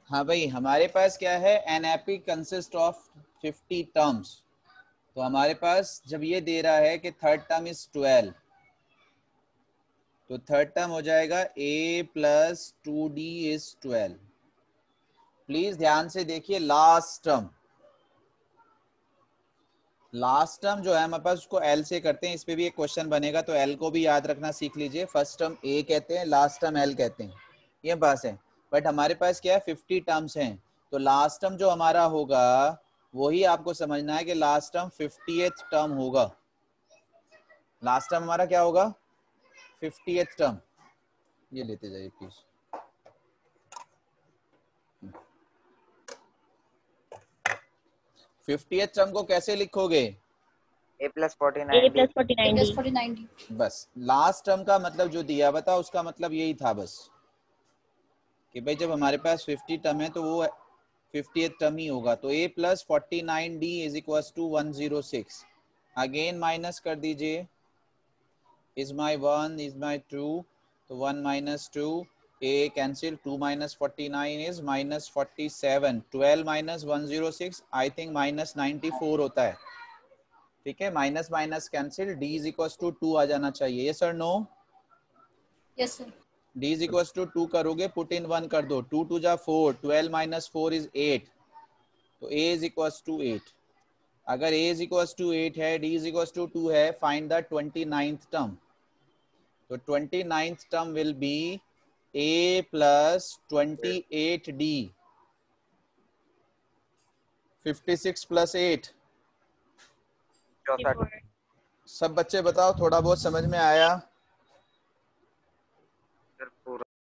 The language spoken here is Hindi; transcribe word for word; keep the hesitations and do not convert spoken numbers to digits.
हाँ भाई, हमारे पास क्या है, an AP consist of fifty terms. तो हमारे पास जब ये दे रहा है कि थर्ड टर्म इज ट्वेल्व, तो थर्ड टर्म हो जाएगा a plus two d is twelve. Please ध्यान से देखिए, लास्ट टर्म लास्ट टर्म जो है हमारे पास उसको एल से करते हैं। इस पे भी एक क्वेश्चन बनेगा, तो एल को भी याद रखना सीख लीजिए। फर्स्ट टर्म ए कहते हैं, लास्ट टर्म एल कहते हैं, ये बस है। बट हमारे पास क्या है, फिफ्टी टर्म्स हैं, तो लास्ट टर्म जो हमारा होगा वही आपको समझना है कि लास्ट टर्म फिफ्टीएथ टर्म होगा। लास्ट टर्म हमारा क्या होगा, फिफ्टीएथ टर्म। ये लेते जाइए प्लीज। फिफ्टीएथ टर्म को कैसे लिखोगे, a plus forty a nine d. Plus forty nine d. Forty nine d. बस लास्ट टर्म का मतलब जो दिया बता, उसका मतलब यही था बस कि भाई जब हमारे पास फिफ्टी टर्म है तो वो फिफ्टीएथ टर्म ही होगा। तो a plus forty nine d is equal to one zero six. Again minus कर दीजिए, is my one is my two, तो one minus two, a cancel, two minus forty nine is minus forty seven, twelve minus one zero six I think minus ninety four होता है। ठीक है, minus minus cancel, d is equal to two आ जाना चाहिए। यस और no? Yes sir. d is equal to two करोगे, पुट इन वन कर दो, टू टू जा four, twelve minus four is eight, तो a is equal to eight. अगर a is equal to eight है, d is equal to two है, find the twenty ninth term. तो twenty ninth term will be a plus twenty eight d, fifty six plus eight. चौसठ। सब बच्चे बताओ, थोड़ा बहुत समझ में आया?